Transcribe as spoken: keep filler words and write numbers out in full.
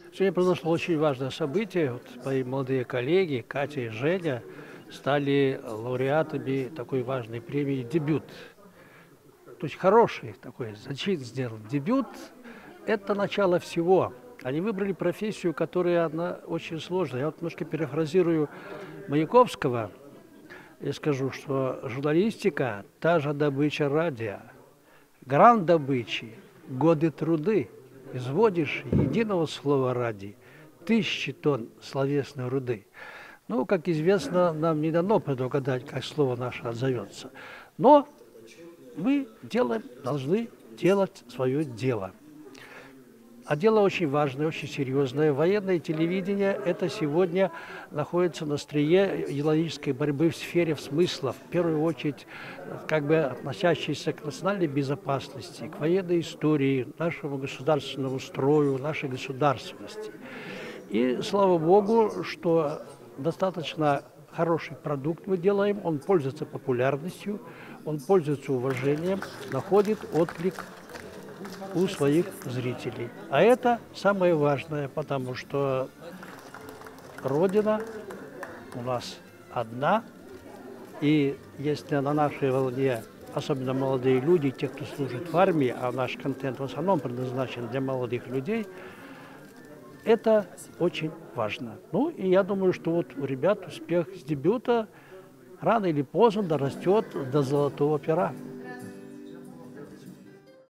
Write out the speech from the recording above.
Сегодня произошло очень важное событие. Вот мои молодые коллеги Катя и Женя стали лауреатами такой важной премии «Дебют». То есть хороший такой зачин сделан дебют. Это начало всего. Они выбрали профессию, которая она очень сложная. Я вот немножко перефразирую Маяковского и скажу, что журналистика – та же добыча радио. Гран добычи, годы труды. Изводишь единого слова ради тысячи тонн словесной руды. Ну, как известно, нам не дано предугадать, как слово наше отзовется. Но мы делаем, должны делать свое дело. А дело очень важное, очень серьезное. Военное телевидение – это сегодня находится на острие идеологической борьбы в сфере смыслов. В первую очередь, как бы относящейся к национальной безопасности, к военной истории, нашему государственному строю, нашей государственности. И слава Богу, что достаточно хороший продукт мы делаем, он пользуется популярностью, он пользуется уважением, находит отклик у своих зрителей. А это самое важное, потому что Родина у нас одна, и если на нашей волне, особенно молодые люди, те, кто служит в армии, а наш контент в основном предназначен для молодых людей, это очень важно. Ну, и я думаю, что вот у ребят успех с дебюта рано или поздно дорастет до золотого пера.